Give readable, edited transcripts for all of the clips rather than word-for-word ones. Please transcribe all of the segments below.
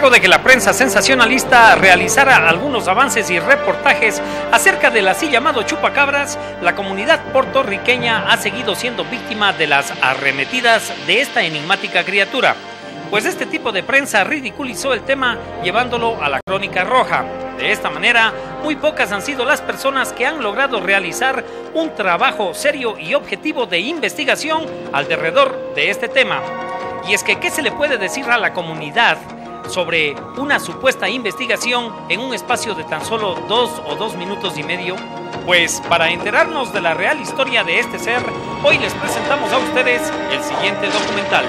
Luego de que la prensa sensacionalista realizara algunos avances y reportajes acerca del así llamado chupacabras, la comunidad puertorriqueña ha seguido siendo víctima de las arremetidas de esta enigmática criatura, pues este tipo de prensa ridiculizó el tema llevándolo a la crónica roja. De esta manera, muy pocas han sido las personas que han logrado realizar un trabajo serio y objetivo de investigación alrededor de este tema. Y es que, ¿qué se le puede decir a la comunidad sobre una supuesta investigación en un espacio de tan solo 2 minutos y medio? Pues para enterarnos de la real historia de este ser, hoy les presentamos a ustedes el siguiente documental.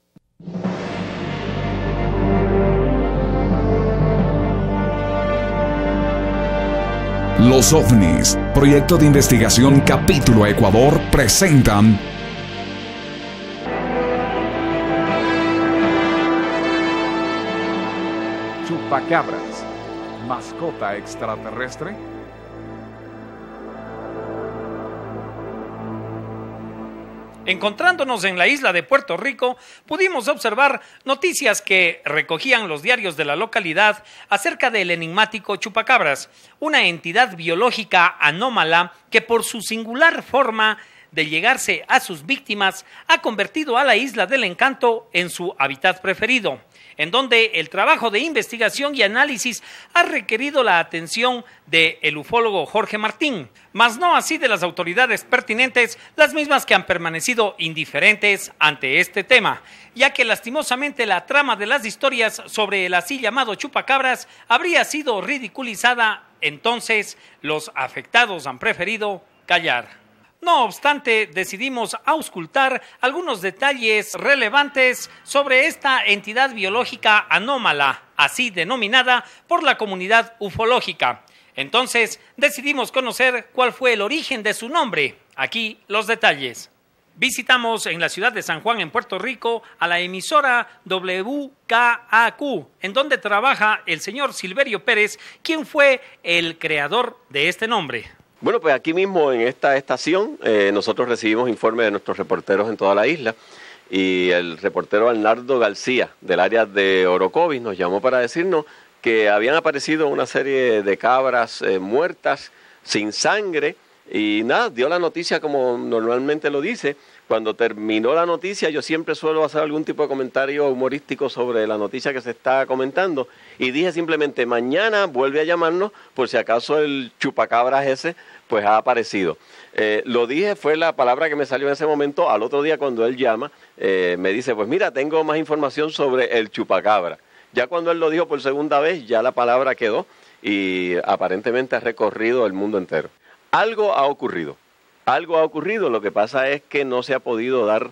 Los OVNIs, proyecto de investigación Capítulo Ecuador, presentan Chupacabras, mascota extraterrestre. Encontrándonos en la isla de Puerto Rico, pudimos observar noticias que recogían los diarios de la localidad acerca del enigmático chupacabras, una entidad biológica anómala que por su singular forma de llegarse a sus víctimas ha convertido a la Isla del Encanto en su hábitat preferido, en donde el trabajo de investigación y análisis ha requerido la atención del ufólogo Jorge Martín, mas no así de las autoridades pertinentes, las mismas que han permanecido indiferentes ante este tema, ya que lastimosamente la trama de las historias sobre el así llamado chupacabras habría sido ridiculizada. Entonces los afectados han preferido callar. No obstante, decidimos auscultar algunos detalles relevantes sobre esta entidad biológica anómala, así denominada por la comunidad ufológica. Entonces, decidimos conocer cuál fue el origen de su nombre. Aquí los detalles. Visitamos en la ciudad de San Juan, en Puerto Rico, a la emisora WKAQ, en donde trabaja el señor Silverio Pérez, quien fue el creador de este nombre. Bueno, pues aquí mismo en esta estación nosotros recibimos informes de nuestros reporteros en toda la isla y el reportero Arnaldo García del área de Orocovis nos llamó para decirnos que habían aparecido una serie de cabras muertas, sin sangre y nada, dio la noticia como normalmente lo dice. Cuando terminó la noticia yo siempre suelo hacer algún tipo de comentario humorístico sobre la noticia que se está comentando y dije simplemente mañana vuelve a llamarnos por si acaso el chupacabras ese pues ha aparecido. Lo dije, fue la palabra que me salió en ese momento. Al otro día cuando él llama me dice pues mira, tengo más información sobre el chupacabra. Ya cuando él lo dijo por segunda vez ya la palabra quedó y aparentemente ha recorrido el mundo entero. Algo ha ocurrido. Algo ha ocurrido, lo que pasa es que no se ha podido dar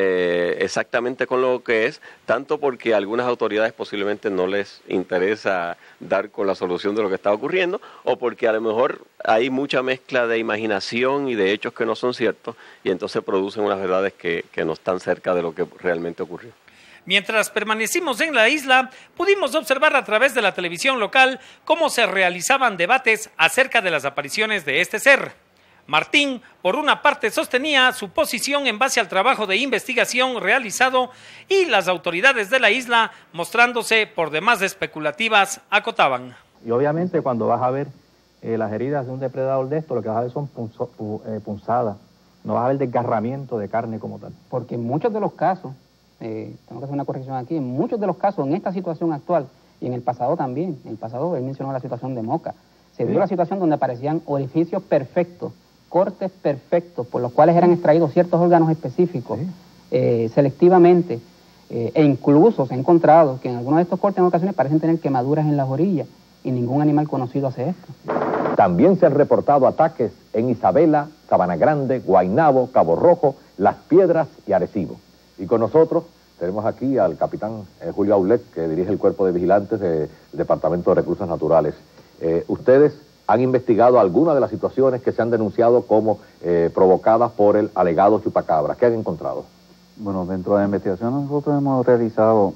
exactamente con lo que es, tanto porque a algunas autoridades posiblemente no les interesa dar con la solución de lo que está ocurriendo, o porque a lo mejor hay mucha mezcla de imaginación y de hechos que no son ciertos, y entonces producen unas verdades que no están cerca de lo que realmente ocurrió. Mientras permanecimos en la isla, pudimos observar a través de la televisión local cómo se realizaban debates acerca de las apariciones de este ser. Martín, por una parte, sostenía su posición en base al trabajo de investigación realizado y las autoridades de la isla, mostrándose por demás especulativas, acotaban. Y obviamente cuando vas a ver las heridas de un depredador de esto, lo que vas a ver son punzadas, no vas a ver desgarramiento de carne como tal. Porque en muchos de los casos, tengo que hacer una corrección aquí, en muchos de los casos, en esta situación actual, y en el pasado también, en el pasado él mencionó la situación de Moca, se dio la situación donde aparecían orificios perfectos, cortes perfectos por los cuales eran extraídos ciertos órganos específicos selectivamente e incluso se ha encontrado que en algunos de estos cortes en ocasiones parecen tener quemaduras en las orillas y ningún animal conocido hace esto. También se han reportado ataques en Isabela, Sabana Grande, Guaynabo, Cabo Rojo, Las Piedras y Arecibo. Y con nosotros tenemos aquí al capitán Julio Aulet, que dirige el Cuerpo de Vigilantes del Departamento de Recursos Naturales. Ustedes han investigado algunas de las situaciones que se han denunciado como provocadas por el alegado chupacabra. ¿Qué han encontrado? Bueno, dentro de la investigación nosotros hemos realizado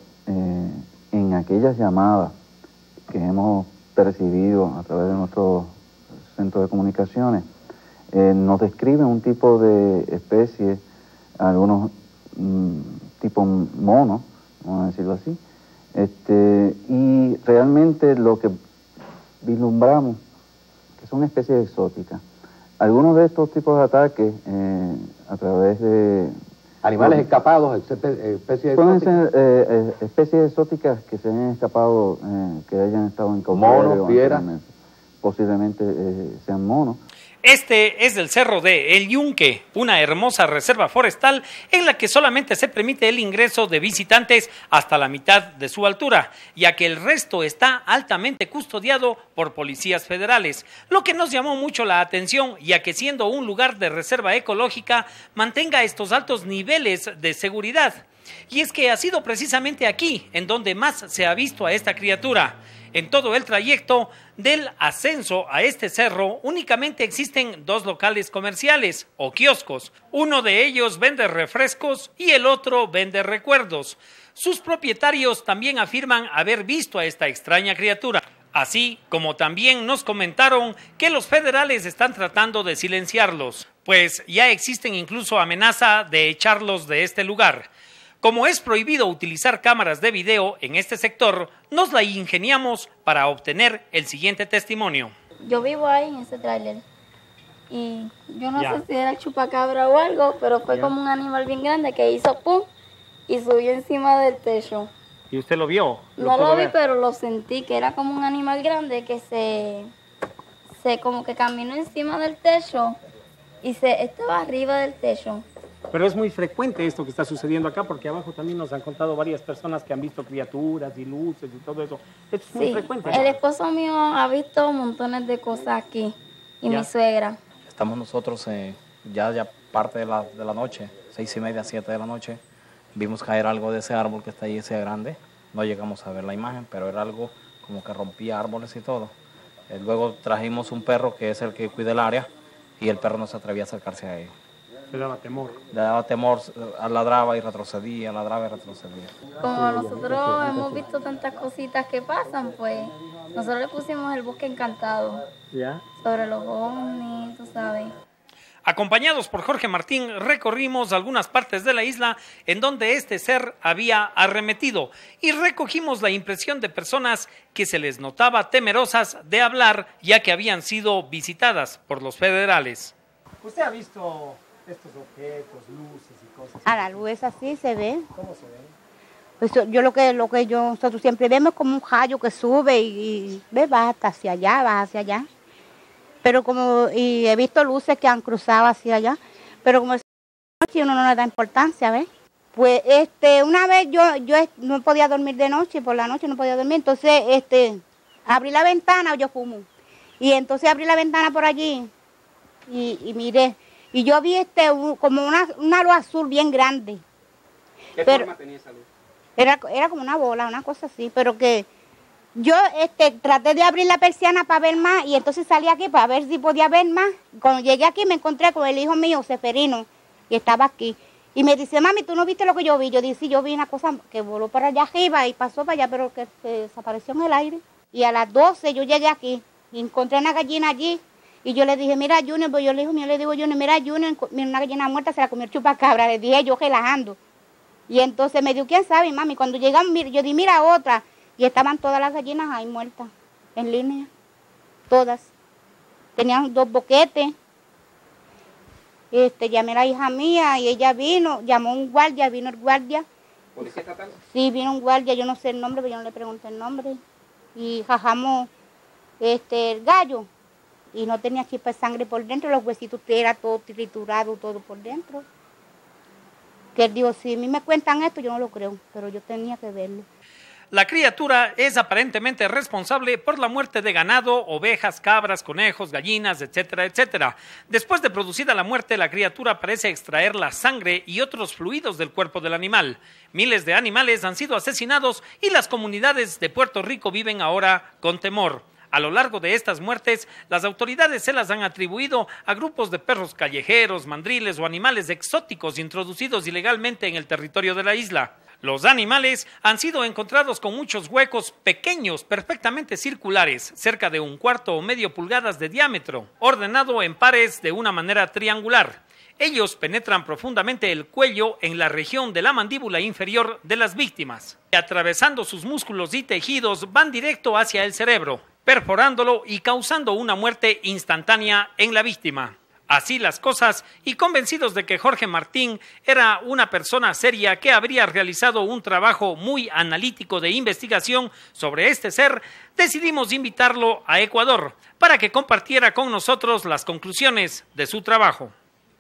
en aquellas llamadas que hemos percibido a través de nuestro centro de comunicaciones, nos describen un tipo de especie, algunos tipo monos, vamos a decirlo así, Y realmente lo que vislumbramos, que son especies exóticas. Algunos de estos tipos de ataques a través de... Animales escapados, especies pueden exóticas. ser especies exóticas que se hayan escapado, que hayan estado en cautiverio. Monos, fieras. Posiblemente sean monos. Este es el Cerro de El Yunque, una hermosa reserva forestal en la que solamente se permite el ingreso de visitantes hasta la mitad de su altura, ya que el resto está altamente custodiado por policías federales, lo que nos llamó mucho la atención, ya que siendo un lugar de reserva ecológica, mantenga estos altos niveles de seguridad. Y es que ha sido precisamente aquí en donde más se ha visto a esta criatura. En todo el trayecto del ascenso a este cerro únicamente existen 2 locales comerciales o kioscos. Uno de ellos vende refrescos y el otro vende recuerdos. Sus propietarios también afirman haber visto a esta extraña criatura. Así como también nos comentaron que los federales están tratando de silenciarlos, pues ya existen incluso amenaza de echarlos de este lugar. Como es prohibido utilizar cámaras de video en este sector, nos la ingeniamos para obtener el siguiente testimonio. Yo vivo ahí en ese tráiler y yo no sé si era el chupacabra o algo, pero fue como un animal bien grande que hizo pum y subió encima del techo. ¿Y usted lo vio? No lo vi, pero lo sentí, que era como un animal grande que se como que caminó encima del techo y estaba arriba del techo. Pero es muy frecuente esto que está sucediendo acá, porque abajo también nos han contado varias personas que han visto criaturas y luces y todo eso. Esto es muy frecuente. El esposo mío ha visto montones de cosas aquí y mi suegra. Estamos nosotros ya parte de la noche, 6:30, 7 de la noche. Vimos caer algo de ese árbol que está ahí, ese grande. No llegamos a ver la imagen, pero era algo como que rompía árboles y todo. Luego trajimos un perro que es el que cuida el área y el perro no se atrevía a acercarse a él. Le daba temor. Le daba temor, ladraba y retrocedía, ladraba y retrocedía. Como nosotros hemos visto tantas cositas que pasan, pues nosotros le pusimos el bosque encantado. ¿Ya? Sobre los ovnis, tú sabes. Acompañados por Jorge Martín, recorrimos algunas partes de la isla en donde este ser había arremetido y recogimos la impresión de personas que se les notaba temerosas de hablar, ya que habían sido visitadas por los federales. ¿Usted ha visto estos objetos, luces y cosas? A la luz así se ve. ¿Cómo se ve? Pues yo nosotros siempre vemos como un rayo que sube y va hacia allá. Pero y he visto luces que han cruzado hacia allá, pero como es noche uno no le da importancia, ¿ves? Pues una vez yo no podía dormir de noche, por la noche no podía dormir, entonces abrí la ventana, yo fumo, y entonces abrí la ventana por allí y miré, y yo vi como una luz azul bien grande. ¿Qué forma tenía esa luz? Era como una bola, una cosa así, pero que yo traté de abrir la persiana para ver más y entonces salí aquí para ver si podía ver más. Cuando llegué aquí me encontré con el hijo mío, Seferino, y estaba aquí. Y me dice, mami, ¿tú no viste lo que yo vi? Yo dije, sí, yo vi una cosa que voló para allá arriba y pasó para allá, pero que desapareció en el aire. Y a las 12 yo llegué aquí y encontré una gallina allí. Y yo le dije, mira, Junior, pues yo le digo, Junior, mira, una gallina muerta se la comió el chupacabra. Le dije yo relajando. Y entonces me dijo, ¿quién sabe, mami? Cuando llegamos, yo dije, mira otra. Y estaban todas las gallinas ahí muertas, en línea, todas. Tenían 2 boquetes. Llamé a la hija mía y ella vino, llamó un guardia, vino el guardia. ¿Policía estatal? Sí, vino un guardia, yo no sé el nombre, pero yo no le pregunté el nombre. Y jajamos el gallo y no tenía chispa de sangre por dentro, los huesitos era todo triturado, todo por dentro. Que él dijo, si a mí me cuentan esto, yo no lo creo, pero yo tenía que verlo. La criatura es aparentemente responsable por la muerte de ganado, ovejas, cabras, conejos, gallinas, etcétera, etcétera. Después de producida la muerte, la criatura parece extraer la sangre y otros fluidos del cuerpo del animal. Miles de animales han sido asesinados y las comunidades de Puerto Rico viven ahora con temor. A lo largo de estas muertes, las autoridades se las han atribuido a grupos de perros callejeros, mandriles o animales exóticos introducidos ilegalmente en el territorio de la isla. Los animales han sido encontrados con muchos huecos pequeños, perfectamente circulares, cerca de 1/4 o medio pulgadas de diámetro, ordenado en pares de una manera triangular. Ellos penetran profundamente el cuello en la región de la mandíbula inferior de las víctimas. Y atravesando sus músculos y tejidos, van directo hacia el cerebro, perforándolo y causando una muerte instantánea en la víctima. Así las cosas, y convencidos de que Jorge Martín era una persona seria que habría realizado un trabajo muy analítico de investigación sobre este ser, decidimos invitarlo a Ecuador para que compartiera con nosotros las conclusiones de su trabajo.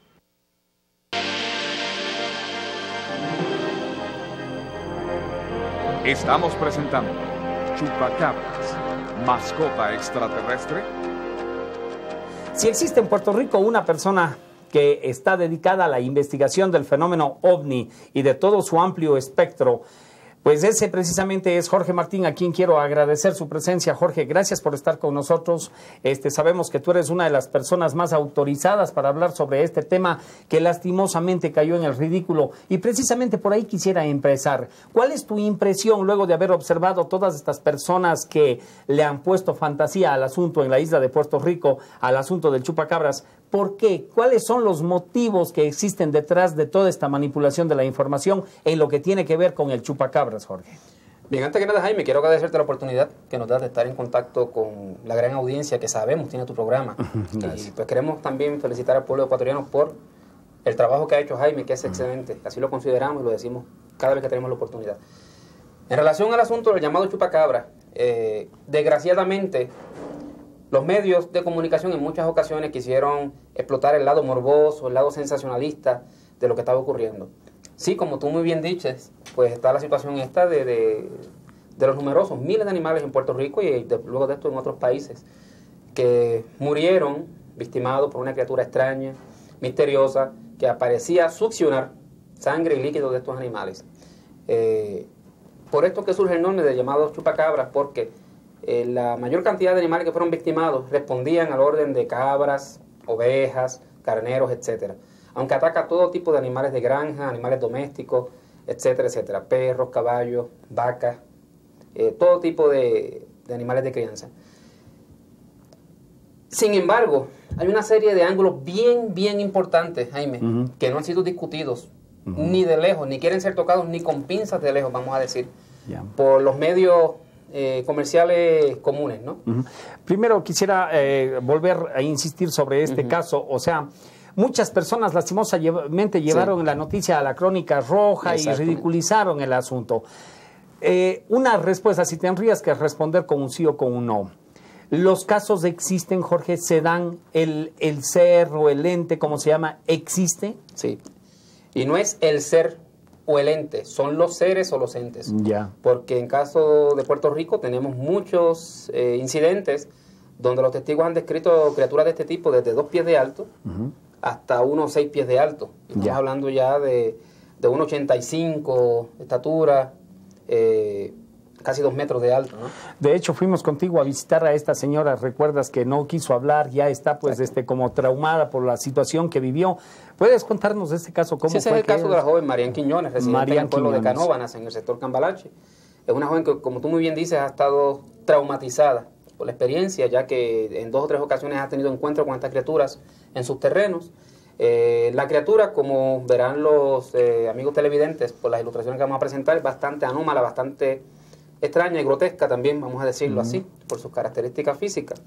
Estamos presentando Chupacabras, mascota extraterrestre. Si existe en Puerto Rico una persona que está dedicada a la investigación del fenómeno OVNI y de todo su amplio espectro, pues ese precisamente es Jorge Martín, a quien quiero agradecer su presencia. Jorge, gracias por estar con nosotros. Sabemos que tú eres una de las personas más autorizadas para hablar sobre este tema que lastimosamente cayó en el ridículo, y precisamente por ahí quisiera empezar. ¿Cuál es tu impresión luego de haber observado todas estas personas que le han puesto fantasía al asunto en la isla de Puerto Rico, al asunto del chupacabras? ¿Por qué? ¿Cuáles son los motivos que existen detrás de toda esta manipulación de la información en lo que tiene que ver con el chupacabras, Jorge? Bien, antes que nada, Jaime, quiero agradecerte la oportunidad que nos das de estar en contacto con la gran audiencia que sabemos tiene tu programa. Y pues queremos también felicitar al pueblo ecuatoriano por el trabajo que ha hecho Jaime, que es excelente. Así lo consideramos y lo decimos cada vez que tenemos la oportunidad. En relación al asunto del llamado chupacabra, desgraciadamente, los medios de comunicación en muchas ocasiones quisieron explotar el lado morboso, el lado sensacionalista de lo que estaba ocurriendo. Sí, como tú muy bien dices, pues está la situación esta de los numerosos miles de animales en Puerto Rico y luego de esto en otros países que murieron victimados por una criatura extraña, misteriosa, que aparecía succionar sangre y líquido de estos animales. Por esto que surge el nombre de llamados chupacabras, porque la mayor cantidad de animales que fueron victimados respondían al orden de cabras, ovejas, carneros, etcétera. Aunque ataca todo tipo de animales de granja, animales domésticos, etcétera, etcétera. Perros, caballos, vacas, todo tipo de animales de crianza. Sin embargo, hay una serie de ángulos bien importantes, Jaime, que no han sido discutidos ni de lejos, ni quieren ser tocados ni con pinzas de lejos, vamos a decir, por los medios comerciales comunes, ¿no? Primero quisiera volver a insistir sobre este caso. O sea, muchas personas lastimosamente llevaron la noticia a la Crónica Roja y ridiculizaron el asunto. Una respuesta, si tendrías que responder con un sí o con un no. ¿Los casos existen, Jorge? ¿Se dan? ¿El ser o el ente, como se llama, existe? Sí. Y no es el ser o el ente, son los seres o los entes. Porque en caso de Puerto Rico tenemos muchos incidentes donde los testigos han descrito criaturas de este tipo desde 2 pies de alto hasta unos 6 pies de alto. Estamos hablando ya de 1,85 de estatura, casi 2 metros de alto, ¿no? De hecho, fuimos contigo a visitar a esta señora, recuerdas que no quiso hablar, ya está pues como traumada por la situación que vivió. ¿Puedes contarnos de este caso? ¿Cómo fue? Ese es el caso de la joven Marian Quiñones, residente en el pueblo de Canóvanas, en el sector Cambalache. Es una joven que, como tú muy bien dices, ha estado traumatizada por la experiencia, ya que en 2 o 3 ocasiones ha tenido encuentro con estas criaturas en sus terrenos. La criatura, como verán los amigos televidentes por las ilustraciones que vamos a presentar, es bastante anómala, bastante extraña y grotesca también, vamos a decirlo así, por sus características físicas.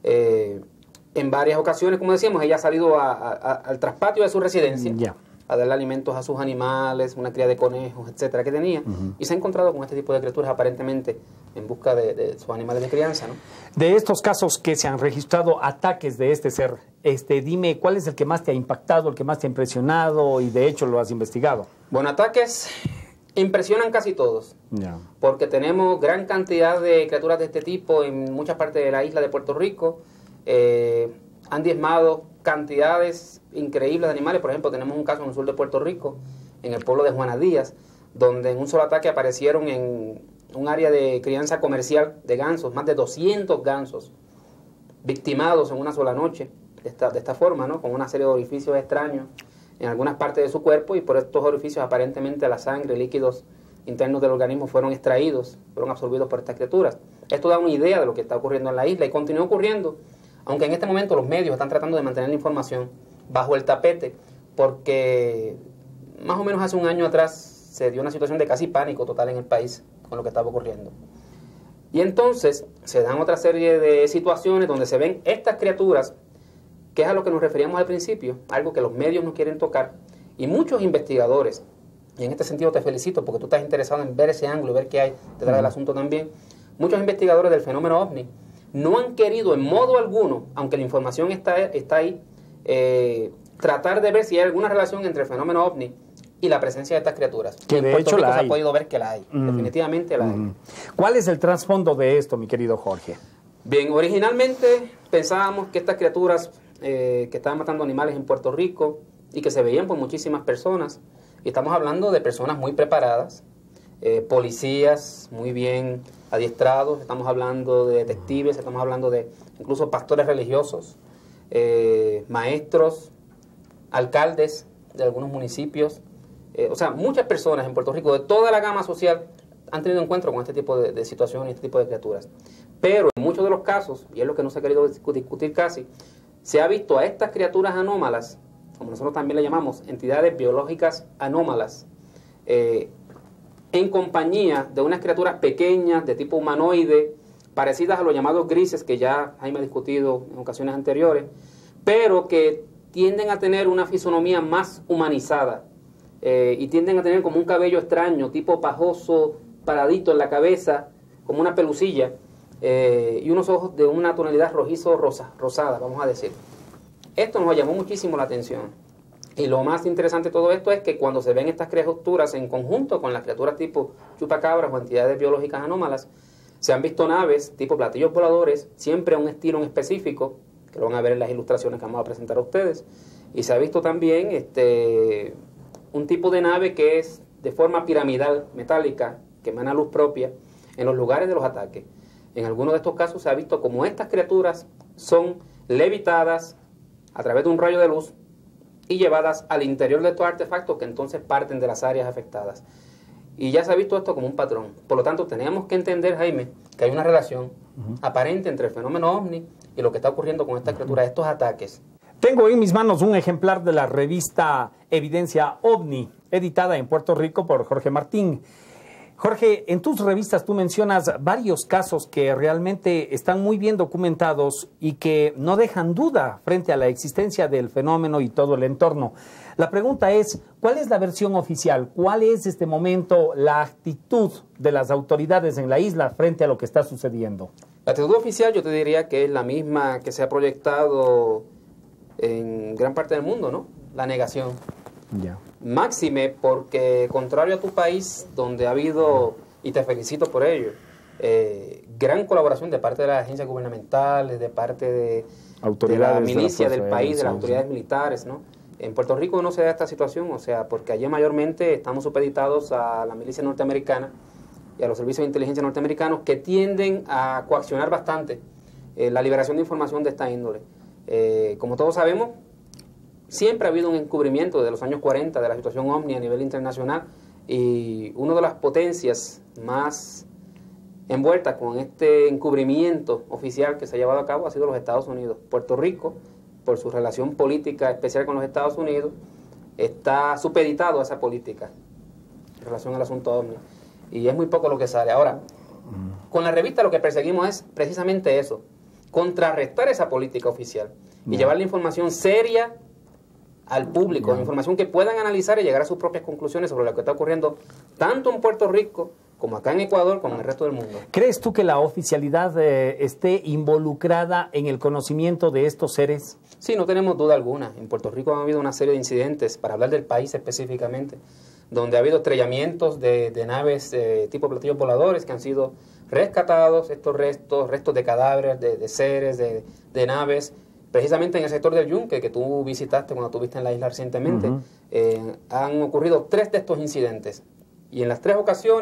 En varias ocasiones, como decíamos, ella ha salido al traspatio de su residencia a darle alimentos a sus animales, una cría de conejos, etcétera, que tenía, y se ha encontrado con este tipo de criaturas aparentemente en busca de sus animales de crianza, ¿no? De estos casos que se han registrado ataques de este ser, dime, ¿cuál es el que más te ha impactado, el que más te ha impresionado y de hecho lo has investigado? Bueno, ataques impresionan casi todos, porque tenemos gran cantidad de criaturas de este tipo en muchas partes de la isla de Puerto Rico. Han diezmado cantidades increíbles de animales. Por ejemplo, tenemos un caso en el sur de Puerto Rico, en el pueblo de Juana Díaz, donde en un solo ataque aparecieron en un área de crianza comercial de gansos, más de 200 gansos victimados en una sola noche, de esta forma, ¿no? Con una serie de orificios extraños en algunas partes de su cuerpo, y por estos orificios aparentemente la sangre, líquidos internos del organismo fueron extraídos, fueron absorbidos por estas criaturas. Esto da una idea de lo que está ocurriendo en la isla y continúa ocurriendo, aunque en este momento los medios están tratando de mantener la información bajo el tapete, porque más o menos hace un año atrás se dio una situación de casi pánico total en el país con lo que estaba ocurriendo. Y entonces se dan otra serie de situaciones donde se ven estas criaturas, que es a lo que nos referíamos al principio, algo que los medios no quieren tocar, y muchos investigadores, y en este sentido te felicito porque tú estás interesado en ver ese ángulo y ver qué hay detrás del asunto también, muchos investigadores del fenómeno OVNI no han querido en modo alguno, aunque la información está ahí, tratar de ver si hay alguna relación entre el fenómeno OVNI y la presencia de estas criaturas. Que en de Puerto hecho Rico la se hay. ha podido ver que la hay, definitivamente la hay. ¿Cuál es el trasfondo de esto, mi querido Jorge? Bien, originalmente pensábamos que estas criaturas que estaban matando animales en Puerto Rico y que se veían por muchísimas personas, y estamos hablando de personas muy preparadas, policías muy bien adiestrados, estamos hablando de detectives, estamos hablando de incluso pastores religiosos, maestros, alcaldes de algunos municipios, o sea, muchas personas en Puerto Rico de toda la gama social han tenido encuentro con este tipo de situaciones, este tipo de criaturas. Pero en muchos de los casos, y es lo que no se ha querido discutir casi, se ha visto a estas criaturas anómalas, como nosotros también le llamamos, entidades biológicas anómalas, en compañía de unas criaturas pequeñas de tipo humanoide, parecidas a los llamados grises, que ya Jaime ha discutido en ocasiones anteriores, pero que tienden a tener una fisonomía más humanizada, y tienden a tener como un cabello extraño, tipo pajoso, paradito en la cabeza, como una pelusilla, y unos ojos de una tonalidad rojizo-rosada, vamos a decir. Esto nos llamó muchísimo la atención. Y lo más interesante de todo esto es que cuando se ven estas criaturas en conjunto con las criaturas tipo chupacabras o entidades biológicas anómalas, se han visto naves tipo platillos voladores, siempre a un estilo en específico, que lo van a ver en las ilustraciones que vamos a presentar a ustedes. Y se ha visto también un tipo de nave que es de forma piramidal, metálica, que emana luz propia en los lugares de los ataques. En algunos de estos casos se ha visto como estas criaturas son levitadas a través de un rayo de luz y llevadas al interior de estos artefactos que entonces parten de las áreas afectadas. Y ya se ha visto esto como un patrón. Por lo tanto, tenemos que entender, Jaime, que hay una relación aparente entre el fenómeno OVNI y lo que está ocurriendo con estas criaturas, estos ataques. Tengo en mis manos un ejemplar de la revista Evidencia OVNI, editada en Puerto Rico por Jorge Martín. Jorge, en tus revistas tú mencionas varios casos que realmente están muy bien documentados y que no dejan duda frente a la existencia del fenómeno y todo el entorno. La pregunta es, ¿cuál es la versión oficial? ¿Cuál es este momento la actitud de las autoridades en la isla frente a lo que está sucediendo? La actitud oficial yo te diría que es la misma que se ha proyectado en gran parte del mundo, ¿no? La negación. Ya. Máxime porque, contrario a tu país, donde ha habido, y te felicito por ello, gran colaboración de parte de las agencias gubernamentales, de parte de la milicia del país, de las autoridades militares, ¿no? En Puerto Rico no se da esta situación, o sea, porque allí mayormente estamos supeditados a la milicia norteamericana y a los servicios de inteligencia norteamericanos, que tienden a coaccionar bastante la liberación de información de esta índole. Como todos sabemos, siempre ha habido un encubrimiento desde los años 40 de la situación OVNI a nivel internacional, y una de las potencias más envueltas con este encubrimiento oficial que se ha llevado a cabo ha sido los Estados Unidos. Puerto Rico, por su relación política especial con los Estados Unidos, está supeditado a esa política en relación al asunto OVNI, y es muy poco lo que sale. Ahora, con la revista lo que perseguimos es precisamente eso, contrarrestar esa política oficial y llevar la información seria al público, información que puedan analizar y llegar a sus propias conclusiones sobre lo que está ocurriendo tanto en Puerto Rico como acá en Ecuador, como en el resto del mundo. ¿Crees tú que la oficialidad esté involucrada en el conocimiento de estos seres? Sí, no tenemos duda alguna. En Puerto Rico ha habido una serie de incidentes, para hablar del país específicamente, donde ha habido estrellamientos de naves tipo platillos voladores que han sido rescatados, estos restos de cadáveres, de seres, de naves, precisamente en el sector del Yunque, que tú visitaste cuando estuviste en la isla recientemente. Han ocurrido 3 de estos incidentes, y en las 3 ocasiones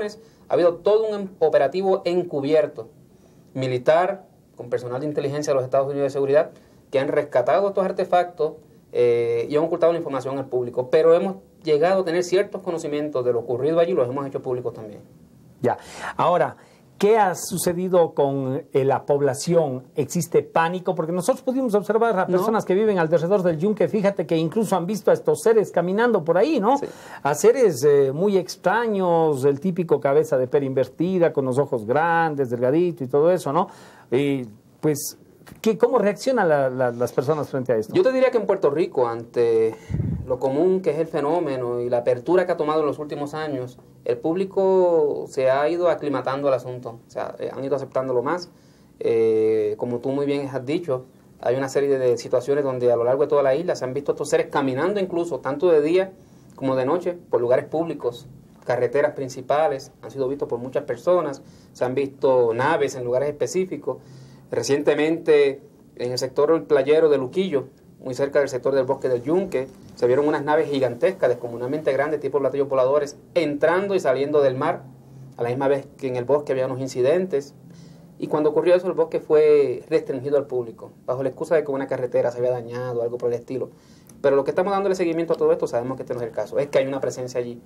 Ha habido todo un operativo encubierto, militar, con personal de inteligencia de los Estados Unidos de Seguridad, que han rescatado estos artefactos y han ocultado la información al público. Pero hemos llegado a tener ciertos conocimientos de lo ocurrido allí y los hemos hecho públicos también. Ya. Ahora, ¿qué ha sucedido con la población? ¿Existe pánico? Porque nosotros pudimos observar a personas que viven alrededor del yunque, fíjate que incluso han visto a estos seres caminando por ahí, ¿no? Sí. A seres muy extraños, el típico cabeza de pera invertida, con los ojos grandes, delgadito y todo eso, ¿no? Y pues, ¿cómo reaccionan las personas frente a esto? Yo te diría que en Puerto Rico, ante lo común que es el fenómeno y la apertura que ha tomado en los últimos años, el público se ha ido aclimatando al asunto, o sea, han ido aceptándolo más. Como tú muy bien has dicho, hay una serie de situaciones donde a lo largo de toda la isla se han visto estos seres caminando incluso, tanto de día como de noche, por lugares públicos, carreteras principales, han sido vistos por muchas personas, se han visto naves en lugares específicos. Recientemente, en el sector playero de Luquillo, muy cerca del sector del bosque del Yunque, se vieron unas naves gigantescas, descomunalmente grandes, tipo platillos voladores, entrando y saliendo del mar, a la misma vez que en el bosque había unos incidentes. Y cuando ocurrió eso, el bosque fue restringido al público, bajo la excusa de que una carretera se había dañado, algo por el estilo. Pero lo que estamos dándole seguimiento a todo esto, sabemos que este no es el caso, es que hay una presencia allí.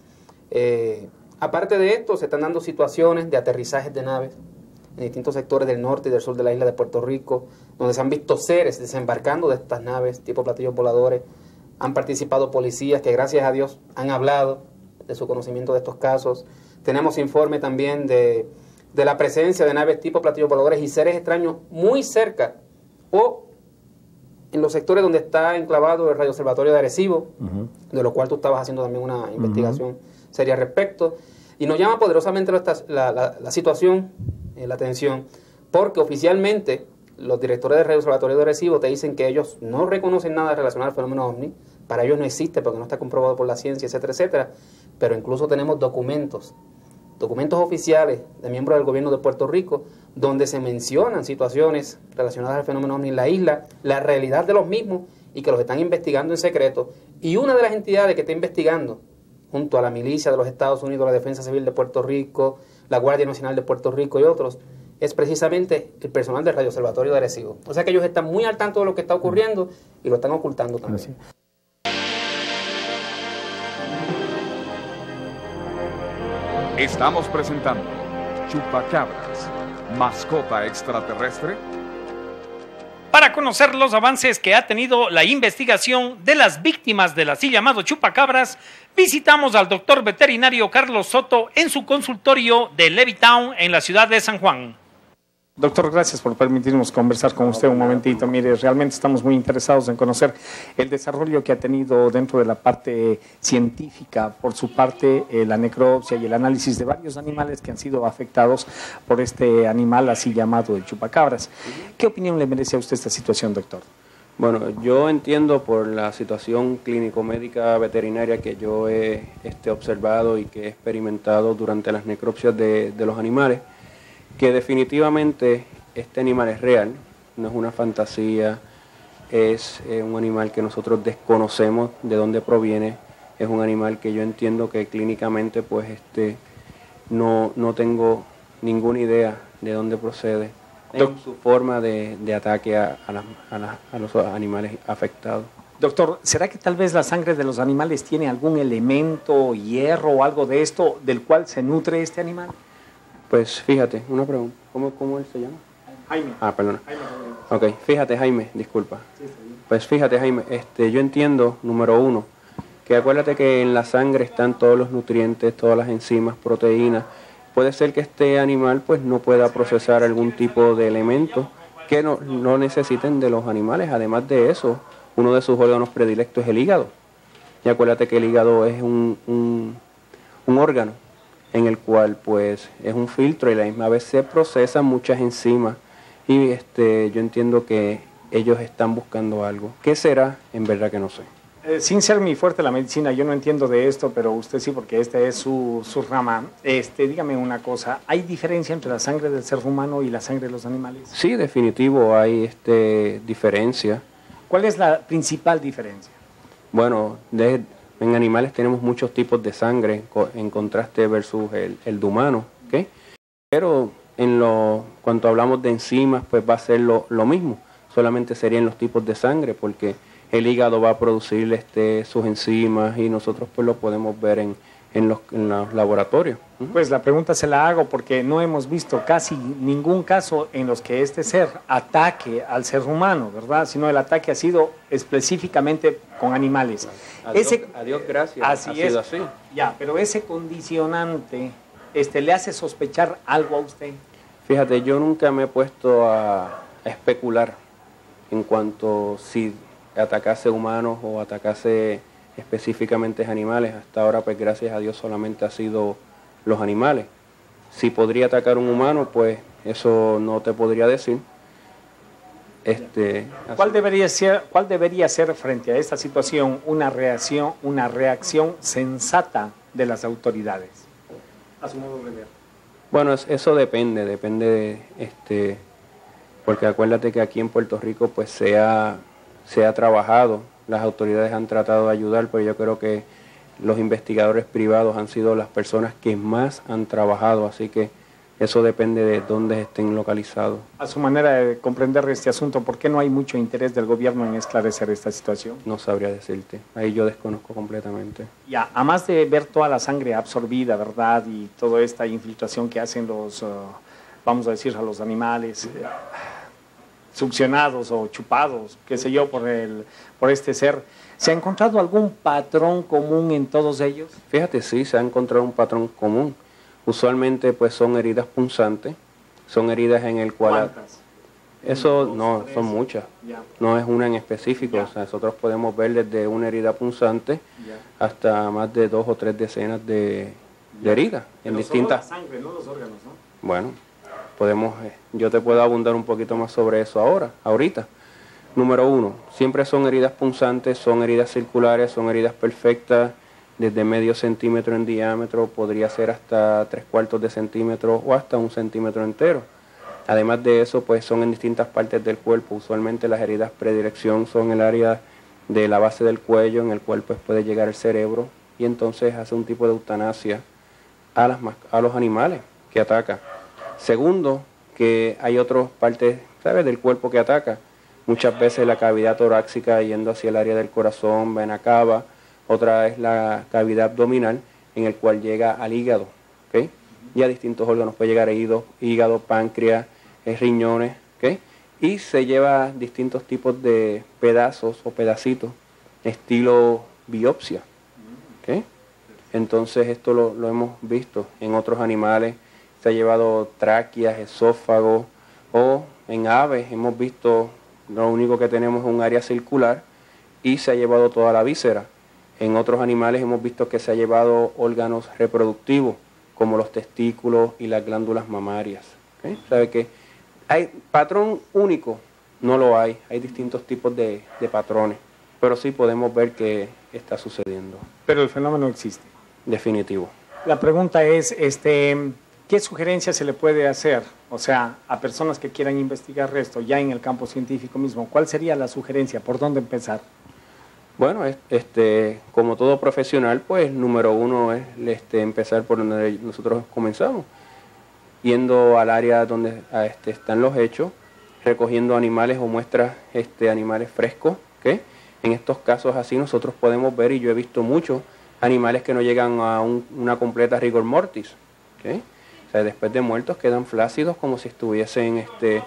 Aparte de esto, se están dando situaciones de aterrizajes de naves en distintos sectores del norte y del sur de la isla de Puerto Rico, donde se han visto seres desembarcando de estas naves tipo platillos voladores. Han participado policías que, gracias a Dios, han hablado de su conocimiento de estos casos. Tenemos informe también de la presencia de naves tipo platillos voladores y seres extraños muy cerca o en los sectores donde está enclavado el radioobservatorio de Arecibo, de lo cual tú estabas haciendo también una investigación seria al respecto. Y nos llama poderosamente la situación, la atención, porque oficialmente los directores del radioobservatorio de Arecibo te dicen que ellos no reconocen nada relacionado al fenómeno OVNI, para ellos no existe porque no está comprobado por la ciencia, etcétera, etcétera, pero incluso tenemos documentos oficiales de miembros del gobierno de Puerto Rico donde se mencionan situaciones relacionadas al fenómeno OVNI en la isla, la realidad de los mismos y que los están investigando en secreto. Y una de las entidades que está investigando, junto a la milicia de los Estados Unidos, la Defensa Civil de Puerto Rico, la Guardia Nacional de Puerto Rico y otros, es precisamente el personal del radioobservatorio de Arecibo. O sea que ellos están muy al tanto de lo que está ocurriendo y lo están ocultando también. Estamos presentando Chupacabras, mascota extraterrestre. Para conocer los avances que ha tenido la investigación de las víctimas del así llamado chupacabras, visitamos al doctor veterinario Carlos Soto en su consultorio de Levittown en la ciudad de San Juan. Doctor, gracias por permitirnos conversar con usted un momentito. Mire, realmente estamos muy interesados en conocer el desarrollo que ha tenido dentro de la parte científica, por su parte, la necropsia y el análisis de varios animales que han sido afectados por este animal así llamado el chupacabras. ¿Qué opinión le merece a usted esta situación, doctor? Bueno, yo entiendo por la situación clínico-médica veterinaria que yo he observado y que he experimentado durante las necropsias de los animales, que definitivamente este animal es real, no es una fantasía, es un animal que nosotros desconocemos de dónde proviene, es un animal que yo entiendo que clínicamente pues no tengo ninguna idea de dónde procede, en su forma de ataque a los animales afectados. Doctor, ¿será que tal vez la sangre de los animales tiene algún elemento, hierro o algo de esto del cual se nutre este animal? Pues fíjate, una pregunta, ¿cómo él se llama? Jaime. Ah, perdona. Ok, fíjate Jaime, disculpa. Pues fíjate Jaime, yo entiendo, número uno, que acuérdate que en la sangre están todos los nutrientes, todas las enzimas, proteínas. Puede ser que este animal pues no pueda procesar algún tipo de elementos que no necesiten de los animales. Además de eso, uno de sus órganos predilectos es el hígado. Y acuérdate que el hígado es un órgano en el cual pues es un filtro y a la misma vez se procesan muchas enzimas y yo entiendo que ellos están buscando algo. ¿Qué será? En verdad que no sé. Sin ser muy fuerte la medicina, yo no entiendo de esto, pero usted sí, porque esta es su rama. Dígame una cosa, ¿hay diferencia entre la sangre del ser humano y la sangre de los animales? Sí, definitivo, hay diferencia. ¿Cuál es la principal diferencia? Bueno, en animales tenemos muchos tipos de sangre, en contraste versus el de humano, ¿ok? Pero cuando hablamos de enzimas, pues va a ser lo mismo, solamente serían los tipos de sangre, porque el hígado va a producir sus enzimas y nosotros pues lo podemos ver en los laboratorios. Pues la pregunta se la hago porque no hemos visto casi ningún caso en los que este ser ataque al ser humano, ¿verdad? Sino el ataque ha sido específicamente con animales. A Dios gracias, así ha sido así. Ya, pero ese condicionante le hace sospechar algo a usted. Fíjate, yo nunca me he puesto a especular en cuanto si atacase humanos o atacase específicamente animales. Hasta ahora, pues gracias a Dios solamente ha sido los animales. Si podría atacar un humano, pues eso no te podría decir. ¿Cuál debería ser frente a esta situación una reacción sensata de las autoridades? A su modo de ver. Bueno, eso depende porque acuérdate que aquí en Puerto Rico pues se ha trabajado, las autoridades han tratado de ayudar, pero yo creo que los investigadores privados han sido las personas que más han trabajado, así que eso depende de dónde estén localizados. A su manera de comprender este asunto, ¿por qué no hay mucho interés del gobierno en esclarecer esta situación? No sabría decirte, ahí yo desconozco completamente. Ya, además de ver toda la sangre absorbida, ¿verdad? Y toda esta infiltración que hacen los, vamos a decir, a los animales succionados o chupados, qué sé yo, por este ser, ¿se ha encontrado algún patrón común en todos ellos? Fíjate, sí, se ha encontrado un patrón común. Usualmente pues son heridas punzantes, son heridas en el cual... ¿Cuántas? Eso no, son muchas, no es una en específico, o sea, nosotros podemos ver desde una herida punzante hasta más de 2 o 3 decenas de heridas en distintas... Solo la sangre, no los órganos, ¿no? Bueno, yo te puedo abundar un poquito más sobre eso ahorita. Número 1, siempre son heridas punzantes, son heridas circulares, son heridas perfectas, desde medio centímetro en diámetro, podría ser hasta 3/4 de centímetro o hasta 1 centímetro entero. Además de eso, pues son en distintas partes del cuerpo. Usualmente las heridas predilección son en el área de la base del cuello, en el cual pues puede llegar el cerebro, y entonces hace un tipo de eutanasia a los animales que ataca. Segundo, que hay otras partes, ¿sabes?, del cuerpo que ataca. Muchas veces la cavidad torácica yendo hacia el área del corazón, vena cava. Otra es la cavidad abdominal, en el cual llega al hígado, ¿okay? Y a distintos órganos, puede llegar a hígado, páncreas, riñones, ¿okay? Y se lleva distintos tipos de pedazos o pedacitos, estilo biopsia, ¿okay? Entonces esto lo hemos visto en otros animales, se ha llevado tráqueas, esófagos, o en aves hemos visto, lo único que tenemos es un área circular y se ha llevado toda la víscera. En otros animales hemos visto que se ha llevado órganos reproductivos, como los testículos y las glándulas mamarias. ¿Okay? ¿Sabe que hay patrón único? No lo hay distintos tipos de patrones, pero sí podemos ver que está sucediendo. Pero el fenómeno existe. Definitivo. La pregunta es, ¿qué sugerencia se le puede hacer? O sea, a personas que quieran investigar esto ya en el campo científico mismo, ¿cuál sería la sugerencia? ¿Por dónde empezar? Bueno, como todo profesional, pues número 1 es empezar por donde nosotros comenzamos, yendo al área donde están los hechos, recogiendo animales o muestras animales frescos, ¿okay? En estos casos así nosotros podemos ver, y yo he visto muchos animales que no llegan a una completa rigor mortis, ¿okay? O sea, después de muertos quedan flácidos como si estuviesen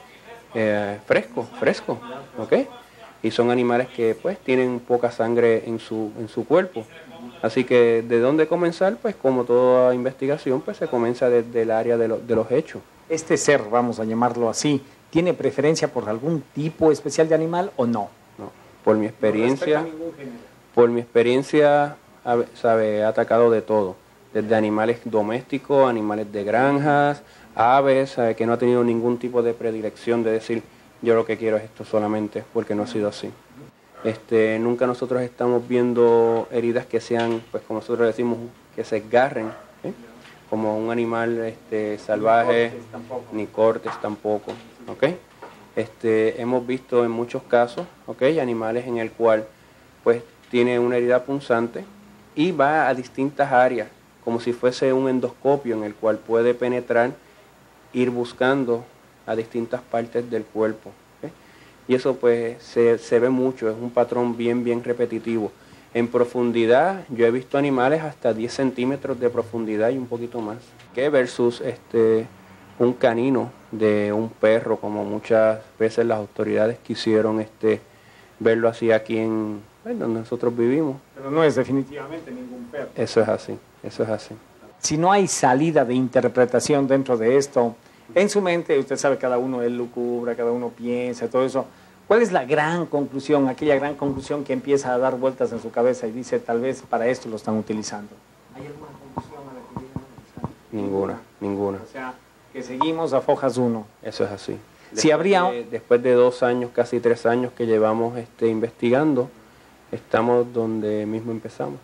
frescos, ¿okay? Y son animales que pues tienen poca sangre en su cuerpo. Así que ¿de dónde comenzar? Pues como toda investigación, pues se comienza desde el área de los hechos. Este ser, vamos a llamarlo así, ¿tiene preferencia por algún tipo especial de animal o no? No, por mi experiencia, no respeta ningún género. Ha atacado de todo, desde animales domésticos, animales de granjas, aves, sabe que no ha tenido ningún tipo de predilección de decir yo lo que quiero es esto solamente, porque no ha sido así. Nunca nosotros estamos viendo heridas que sean, pues como nosotros decimos, que se esgarren, ¿sí? Como un animal salvaje, ni cortes tampoco, ¿okay? Hemos visto en muchos casos, ¿okay?, animales en el cual pues tiene una herida punzante y va a distintas áreas, como si fuese un endoscopio en el cual puede penetrar, ir buscando a distintas partes del cuerpo. ¿Okay? Y eso pues se ve mucho, es un patrón bien repetitivo. En profundidad, yo he visto animales hasta 10 centímetros de profundidad y un poquito más. ¿Qué? Versus un canino de un perro, como muchas veces las autoridades quisieron verlo así aquí en donde nosotros vivimos. Pero no es definitivamente ningún perro. Eso es así, eso es así. Si no hay salida de interpretación dentro de esto, en su mente, usted sabe, cada uno elucubra, cada uno piensa, todo eso. ¿Cuál es la gran conclusión, aquella gran conclusión que empieza a dar vueltas en su cabeza y dice, tal vez para esto lo están utilizando? ¿Hay alguna conclusión a la que llegan a realizar? Ninguna. O sea, que seguimos a fojas 1. Eso es así. Si habría... Después de 2 años, casi 3 años que llevamos investigando, estamos donde mismo empezamos.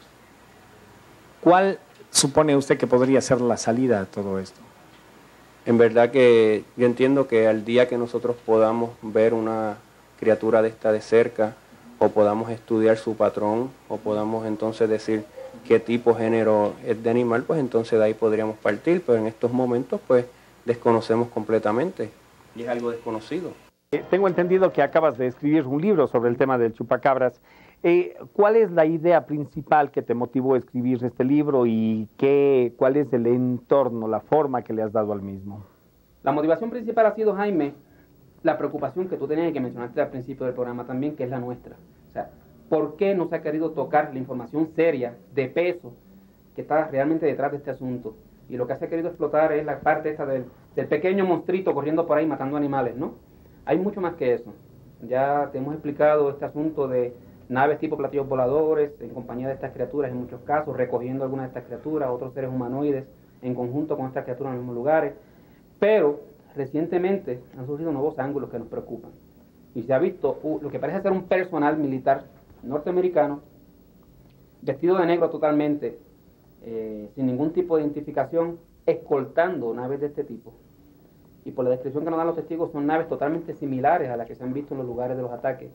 ¿Cuál supone usted que podría ser la salida de todo esto? En verdad que yo entiendo que al día que nosotros podamos ver una criatura de esta de cerca, o podamos estudiar su patrón, o podamos entonces decir qué tipo, género es de animal, pues entonces de ahí podríamos partir, pero en estos momentos pues desconocemos completamente, y es algo desconocido. Tengo entendido que acabas de escribir un libro sobre el tema del chupacabras. ¿Cuál es la idea principal que te motivó a escribir este libro y cuál es el entorno, la forma que le has dado al mismo? La motivación principal ha sido, Jaime, la preocupación que tú tenías y que mencionaste al principio del programa también, que es la nuestra. O sea, ¿por qué no se ha querido tocar la información seria, de peso, que está realmente detrás de este asunto? Y lo que se ha querido explotar es la parte esta del pequeño monstruito corriendo por ahí matando animales, ¿no? Hay mucho más que eso. Ya te hemos explicado este asunto de naves tipo platillos voladores, en compañía de estas criaturas en muchos casos, recogiendo algunas de estas criaturas, otros seres humanoides en conjunto con estas criaturas en los mismos lugares. Pero recientemente han surgido nuevos ángulos que nos preocupan. Y se ha visto lo que parece ser un personal militar norteamericano, vestido de negro totalmente, sin ningún tipo de identificación, escoltando naves de este tipo. Y por la descripción que nos dan los testigos, son naves totalmente similares a las que se han visto en los lugares de los ataques.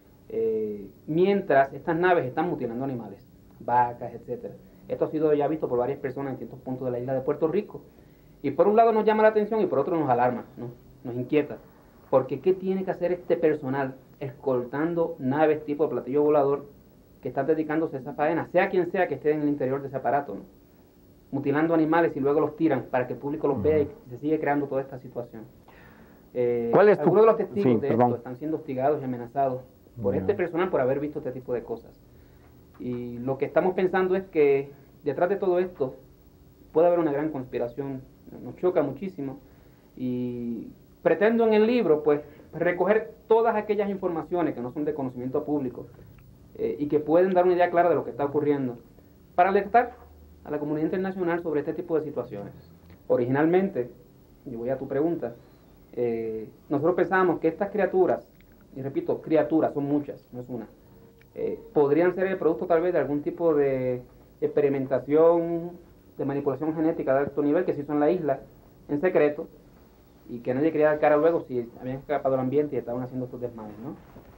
Mientras estas naves están mutilando animales, vacas, etc. Esto ha sido ya visto por varias personas en distintos puntos de la isla de Puerto Rico. Y por un lado nos llama la atención y por otro nos alarma, ¿no? Nos inquieta. Porque ¿qué tiene que hacer este personal escoltando naves tipo de platillo volador que están dedicándose a esa faena, sea quien sea que esté en el interior de ese aparato, ¿no? Mutilando animales y luego los tiran para que el público los vea y se sigue creando toda esta situación? Algunos de los testigos de esto están siendo hostigados y amenazados por este personal por haber visto este tipo de cosas. Y lo que estamos pensando es que detrás de todo esto puede haber una gran conspiración. Nos choca muchísimo y pretendo en el libro pues recoger todas aquellas informaciones que no son de conocimiento público y que pueden dar una idea clara de lo que está ocurriendo para alertar a la comunidad internacional sobre este tipo de situaciones. Originalmente, y voy a tu pregunta, nosotros pensábamos que estas criaturas, y repito, criaturas, son muchas, no es una, podrían ser el producto tal vez de algún tipo de experimentación, de manipulación genética de alto nivel que se hizo en la isla, en secreto, y que nadie quería dar cara luego si habían escapado al ambiente y estaban haciendo estos desmanes, ¿no?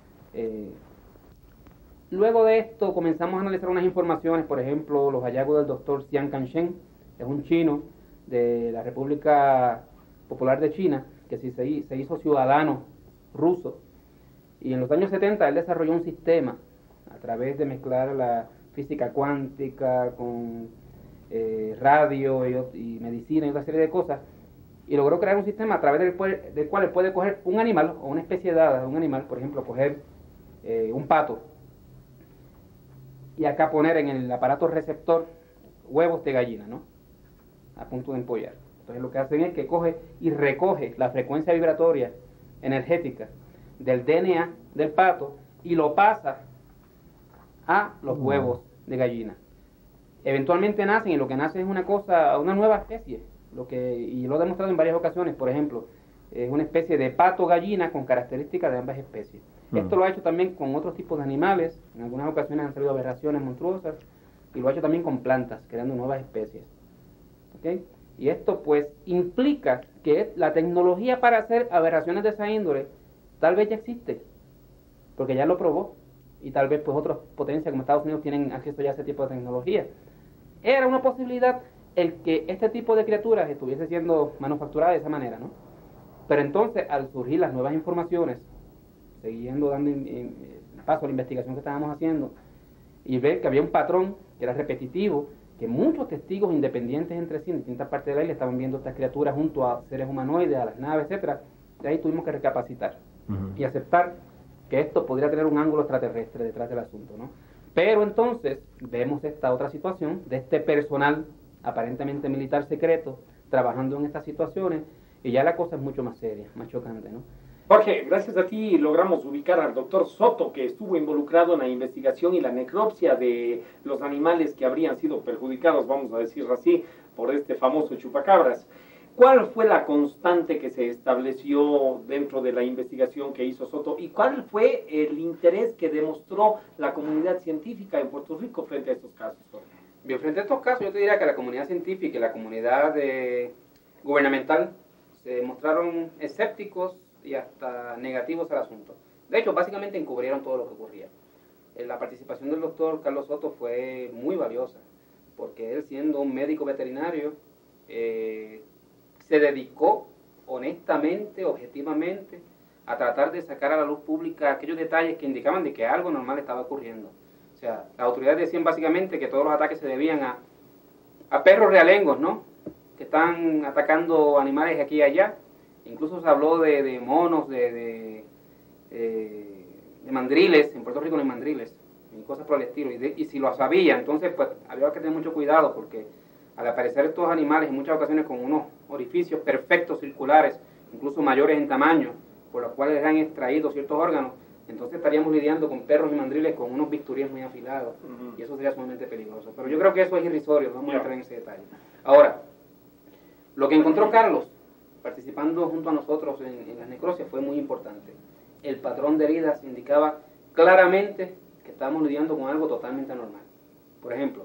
Luego de esto comenzamos a analizar unas informaciones, por ejemplo, los hallazgos del doctor Xian Canshen, es un chino de la República Popular de China, que se hizo ciudadano ruso, y en los años 70 él desarrolló un sistema a través de mezclar la física cuántica con radio y medicina y otra serie de cosas, y logró crear un sistema a través del cual él puede coger un animal o una especie dada de un animal, por ejemplo, coger un pato, y acá poner en el aparato receptor huevos de gallina, ¿no? A punto de empollar. Entonces lo que hacen es que coge y recoge la frecuencia vibratoria energética del DNA del pato y lo pasa a los huevos de gallina. Eventualmente nacen y lo que nace es una nueva especie, y lo he demostrado en varias ocasiones. Por ejemplo, es una especie de pato gallina con características de ambas especies. Esto lo ha hecho también con otros tipos de animales, en algunas ocasiones han salido aberraciones monstruosas, y lo ha hecho también con plantas, creando nuevas especies. ¿Okay? Y esto pues implica que la tecnología para hacer aberraciones de esa índole tal vez ya existe, porque ya lo probó, y tal vez pues otras potencias como Estados Unidos tienen acceso ya a ese tipo de tecnología. Era una posibilidad el que este tipo de criaturas estuviese siendo manufacturada de esa manera, ¿no? Pero entonces, al surgir las nuevas informaciones, siguiendo dando paso a la investigación que estábamos haciendo, y ver que había un patrón que era repetitivo, que muchos testigos independientes entre sí en distintas partes de la isla estaban viendo estas criaturas junto a seres humanoides, a las naves, etcétera. De ahí tuvimos que recapacitar y aceptar que esto podría tener un ángulo extraterrestre detrás del asunto, ¿no? Pero entonces vemos esta otra situación de este personal aparentemente militar secreto trabajando en estas situaciones, y ya la cosa es mucho más seria, más chocante, ¿no? Jorge, gracias a ti logramos ubicar al doctor Soto, que estuvo involucrado en la investigación y la necropsia de los animales que habrían sido perjudicados, vamos a decirlo así, por este famoso chupacabras. ¿Cuál fue la constante que se estableció dentro de la investigación que hizo Soto y cuál fue el interés que demostró la comunidad científica en Puerto Rico frente a estos casos, Jorge? Bien, frente a estos casos yo te diría que la comunidad científica y la comunidad gubernamental se mostraron escépticos y hasta negativos al asunto. De hecho, básicamente encubrieron todo lo que ocurría. La participación del doctor Carlos Soto fue muy valiosa, porque él, siendo un médico veterinario, se dedicó honestamente, objetivamente, a tratar de sacar a la luz pública aquellos detalles que indicaban de que algo normal estaba ocurriendo. O sea, las autoridades decían básicamente que todos los ataques se debían a perros realengos, ¿no?, que están atacando animales aquí y allá. Incluso se habló de monos, de mandriles. En Puerto Rico no hay mandriles, y cosas por el estilo. Y si lo sabía, entonces pues había que tener mucho cuidado, porque al aparecer estos animales en muchas ocasiones con unos orificios perfectos, circulares, incluso mayores en tamaño, por los cuales han extraído ciertos órganos, entonces estaríamos lidiando con perros y mandriles con unos bisturíes muy afilados, y eso sería sumamente peligroso. Pero yo creo que eso es irrisorio, no vamos a entrar en ese detalle. Ahora, lo que encontró Carlos, participando junto a nosotros en las necropsias, fue muy importante. El patrón de heridas indicaba claramente que estábamos lidiando con algo totalmente anormal. Por ejemplo,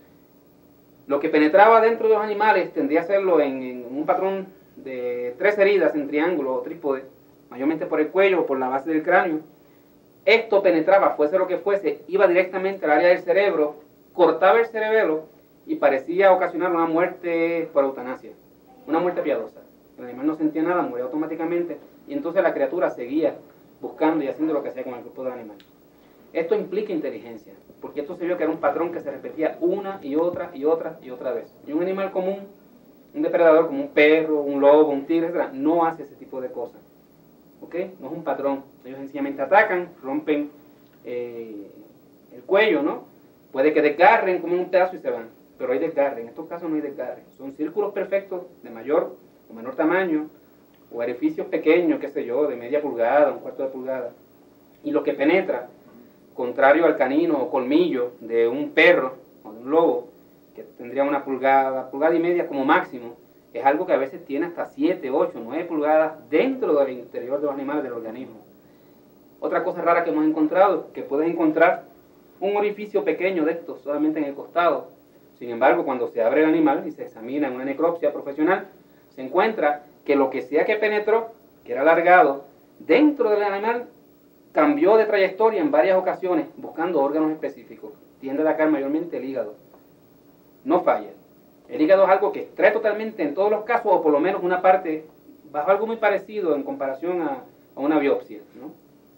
lo que penetraba dentro de los animales tendría a hacerlo en un patrón de 3 heridas en triángulo o trípode, mayormente por el cuello o por la base del cráneo. Esto penetraba, fuese lo que fuese, iba directamente al área del cerebro, cortaba el cerebelo y parecía ocasionar una muerte por eutanasia, una muerte piadosa. El animal no sentía nada, moría automáticamente, y entonces la criatura seguía buscando y haciendo lo que hacía con el cuerpo del animal. Esto implica inteligencia, porque esto se vio que era un patrón que se repetía una y otra y otra y otra vez. Y un animal común, un depredador como un perro, un lobo, un tigre, etc., no hace ese tipo de cosas. ¿Ok? No es un patrón. Ellos sencillamente atacan, rompen el cuello, ¿no? Puede que desgarren, comen un pedazo y se van, pero hay desgarre. En estos casos no hay desgarre. Son círculos perfectos de mayor o menor tamaño, o orificios pequeños, qué sé yo, de media pulgada, un cuarto de pulgada. Y lo que penetra, contrario al canino o colmillo de un perro o de un lobo, que tendría una pulgada, pulgada y media como máximo, es algo que a veces tiene hasta 7, 8, 9 pulgadas dentro del interior de los animales, del organismo. Otra cosa rara que hemos encontrado, que puedes encontrar un orificio pequeño de estos solamente en el costado. Sin embargo, cuando se abre el animal y se examina en una necropsia profesional, se encuentra que lo que sea que penetró, que era alargado, dentro del animal, cambió de trayectoria en varias ocasiones, buscando órganos específicos. Tiende a atacar mayormente el hígado. No falla. El hígado es algo que extrae totalmente en todos los casos, o por lo menos una parte, bajo algo muy parecido en comparación a una biopsia, ¿no?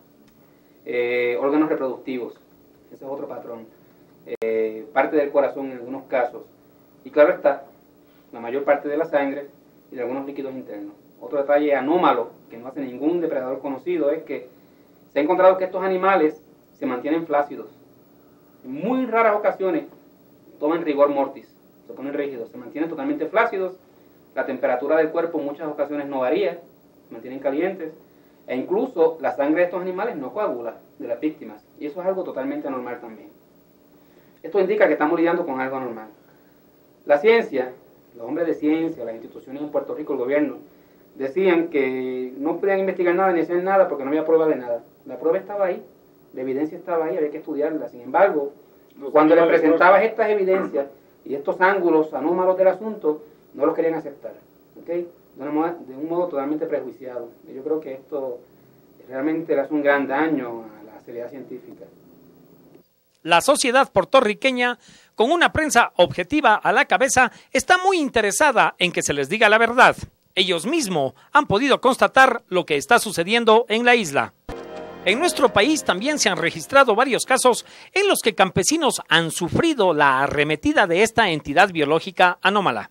Órganos reproductivos, ese es otro patrón. Parte del corazón en algunos casos. Y claro está, la mayor parte de la sangre y de algunos líquidos internos. Otro detalle anómalo que no hace ningún depredador conocido es que se ha encontrado que estos animales se mantienen flácidos. En muy raras ocasiones toman rigor mortis, se ponen rígidos, se mantienen totalmente flácidos. La temperatura del cuerpo en muchas ocasiones no varía, se mantienen calientes, e incluso la sangre de estos animales no coagula de las víctimas, y eso es algo totalmente anormal también. Esto indica que estamos lidiando con algo anormal. La ciencia, los hombres de ciencia, las instituciones en Puerto Rico, el gobierno, decían que no podían investigar nada ni hacer nada porque no había prueba de nada. La prueba estaba ahí, la evidencia estaba ahí, había que estudiarla. Sin embargo, cuando les presentabas estas evidencias y estos ángulos anómalos del asunto, no los querían aceptar, ¿okay? De un modo totalmente prejuiciado. Y yo creo que esto realmente le hace un gran daño a la seriedad científica. La sociedad puertorriqueña, con una prensa objetiva a la cabeza, está muy interesada en que se les diga la verdad. Ellos mismos han podido constatar lo que está sucediendo en la isla. En nuestro país también se han registrado varios casos en los que campesinos han sufrido la arremetida de esta entidad biológica anómala.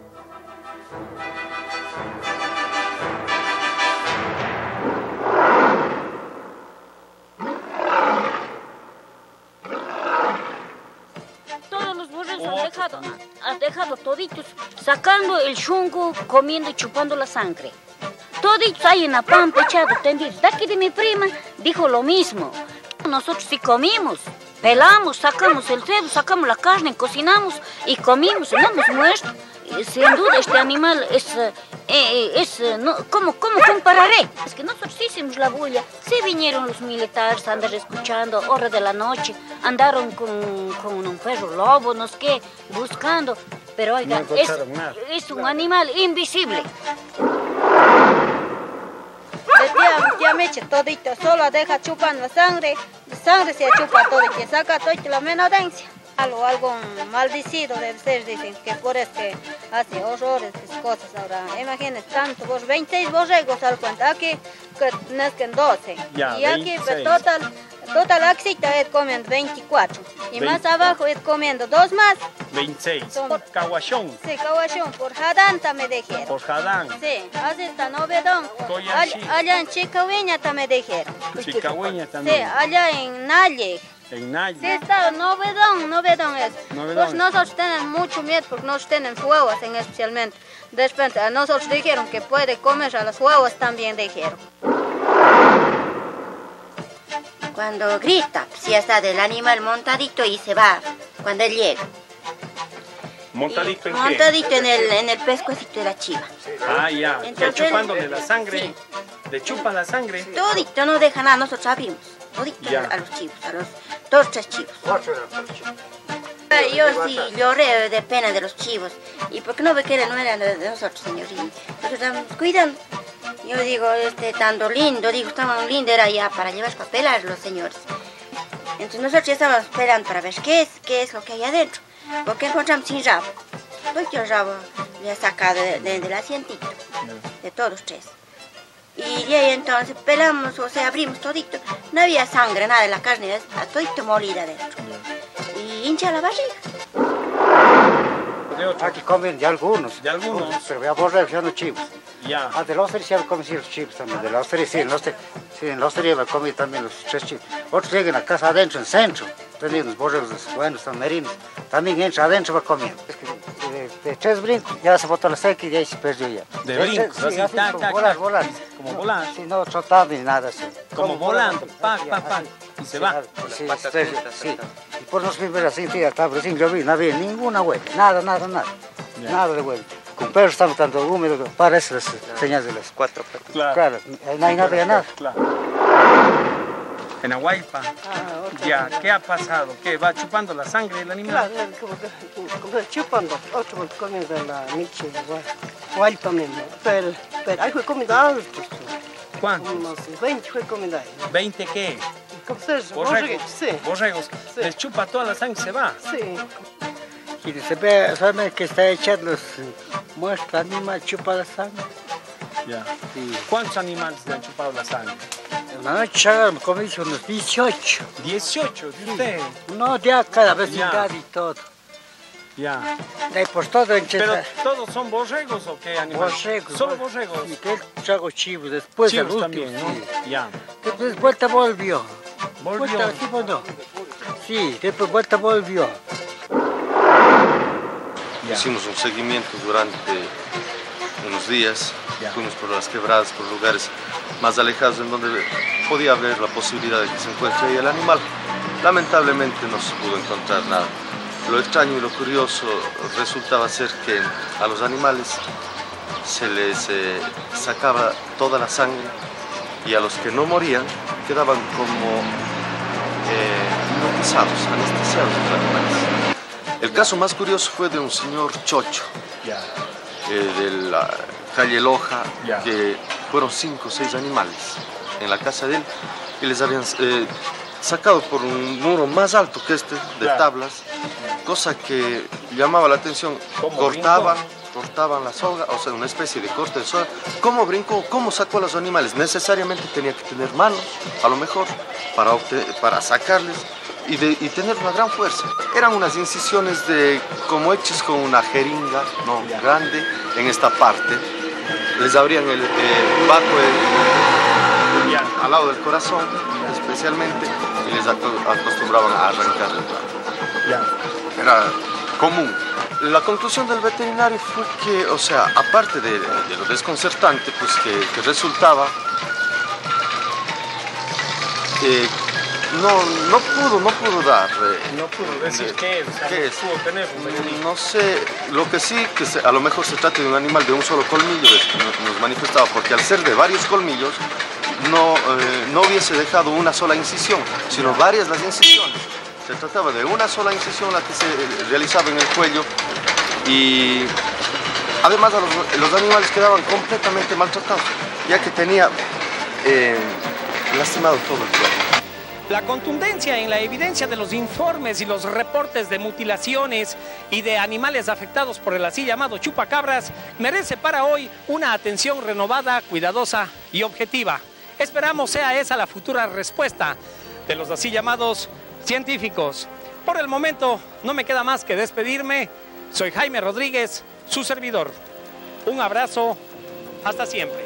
Todos los borregos han dejado toditos sacando el chungo, comiendo y chupando la sangre. Toditos ahí en la pampa echados, tendidos. De aquí de mi prima dijo lo mismo. Nosotros sí comimos, pelamos, sacamos el cerdo, sacamos la carne, cocinamos y comimos, no hemos muerto. Sin duda este animal ¿cómo compararé? Es que nosotros hicimos la bulla. Sí vinieron los militares a andar escuchando, hora de la noche, andaron con un perro lobo, no sé qué, buscando. Pero oigan, es un animal invisible. Ya me eché todito, solo deja chupando sangre se chupa todo, que saca todo la menudencia. Algo maldecido debe ser, dicen, que por eso que hace horrores, cosas ahora. Imagínense, tanto, 26 borregos al cuenta, aquí que nazcan 12. Ya, y aquí total axita es comiendo 24. Y 20. Más abajo es comiendo 2 más. 26. Por Caguachón. Sí, Caguachón. Por Jadán también dijeron. Por Jadán. Sí, así está Novedón. Allá en Chicahueña también dijeron. Chicahueña también. Sí, allá en Nalle. En Nalle. Sí, está Novedón es. Pues nosotros tenemos mucho miedo porque nos tienen huevos especialmente. De repente a nosotros dijeron que puede comer a los huevos también dijeron. Cuando grita, si está del animal montadito y se va cuando él llega. ¿Montadito en qué? Montadito en el pescuecito de la chiva. Ah, ya. Entonces, ya chupándole la sangre. Sí. ¿Le chupa la sangre? Todito, no deja nada, nosotros abrimos. Todito a los chivos, a los 2, 3 chivos. Yo sí lloré de pena de los chivos. ¿Y por qué no ve que no eran de nosotros, señor? Y nosotros estamos cuidando. Yo digo, tanto lindo, estaba lindo, era ya para llevar para pelar los señores. Entonces nosotros ya estábamos esperando para ver qué es lo que hay adentro. Porque encontramos sin rabo. Porque el rabo le ha sacado del asientito, de todos los 3. Y de ahí entonces pelamos, o sea, abrimos todito. No había sangre, nada de la carne, todito molida adentro. Y hincha la barriga. Aquí comen de algunos. ¿De algunos? Pero voy a borrar, ya no chivos. Ya. De los 3 ya comen los chivos también. De los 3, sí, en los 3 ya comen también los 3 chivos. Otros llegan a casa adentro, en el centro. Tenían los borregos buenos, son merinos. También entra adentro, va comiendo. Es que de 3 brincos ya se botó la seca y de ahí se perdió ya. ¿De brincos? Sí, así, volar. Como volar. Sí, no trotando ni nada así. Como volando, y se va. Sí. Y por los primeros así, estaba recién llovido, no había ninguna huella, nada. Nada de huella. Con perros estamos tanto húmedos, para eso las señales de las 4 perros. Claro, no hay nada. Claro. En Aguaypa, ya, ¿qué ha pasado? ¿Qué va chupando la sangre del animal? Claro, como chupando, otro comiendo la miche, Aguaypa mismo, pero ahí fue comido alto. ¿Cuántos? Unos 20 fue comido ahí. ¿20 qué? Borregos, sí. Borregos, sí. Les chupa toda la sangre y se va. Sí. Y se ve solamente que está echando, muestra el animal chupa la sangre. Ya. Sí. ¿Cuántos animales le han chupado la sangre? Una noche comí unos 18. ¿18 de usted? No, ya cada vecindad y todo. Ya. De por todo ¿Pero todos son borregos o qué animales? Borregos. ¿Solo borregos? Y que trago chivos, después chivos del también, último, ¿no? Sí. Ya. Después vuelta volvió. ¿Volvió? Vuelta, ¿sí o no? Sí, después vuelta volvió. Ya. Hicimos un seguimiento durante unos días. Fuimos por las quebradas, por lugares más alejados en donde podía haber la posibilidad de que se encuentre ahí el animal. Lamentablemente no se pudo encontrar nada. Lo extraño y lo curioso resultaba ser que a los animales se les sacaba toda la sangre y a los que no morían quedaban como hipnotizados, anestesiados los animales. El caso más curioso fue de un señor Chocho, de la calle Loja, que fueron 5 o 6 animales en la casa de él y les habían sacado por un muro más alto que este, de tablas, cosa que llamaba la atención. Cortaban la soga, o sea, una especie de corte de soga. ¿Cómo brincó? ¿Cómo sacó a los animales? Necesariamente tenía que tener manos, a lo mejor, para sacarles y tener una gran fuerza. Eran unas incisiones como hechas con una jeringa grande en esta parte. Les abrían el al lado del corazón, especialmente, y les acostumbraban a arrancar el brazo. Era común. La conclusión del veterinario fue que, o sea, aparte de lo desconcertante, pues que resultaba, no pudo dar. No pudo decir qué es. Pudo tener un no sé, lo que sí, a lo mejor se trata de un animal de un solo colmillo, nos manifestaba, porque al ser de varios colmillos, no hubiese dejado una sola incisión, sino varias las incisiones. Se trataba de una sola incisión la que se realizaba en el cuello y además los animales quedaban completamente maltratados, ya que tenía lastimado todo el cuerpo. La contundencia en la evidencia de los informes y los reportes de mutilaciones y de animales afectados por el así llamado chupacabras merece para hoy una atención renovada, cuidadosa y objetiva. Esperamos sea esa la futura respuesta de los así llamados científicos. Por el momento no me queda más que despedirme. Soy Jaime Rodríguez, su servidor. Un abrazo, hasta siempre.